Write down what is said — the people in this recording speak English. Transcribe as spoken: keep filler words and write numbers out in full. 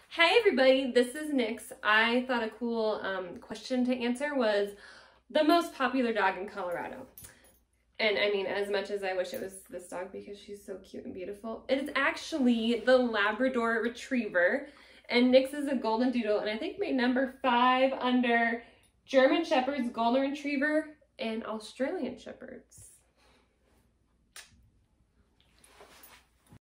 Hi everybody, this is Nix. I thought a cool um, question to answer was the most popular dog in Colorado. And I mean, as much as I wish it was this dog because she's so cute and beautiful, it is actually the Labrador Retriever. And Nix is a Golden Doodle, and I think made number five under German Shepherds, Golden Retriever, and Australian Shepherds.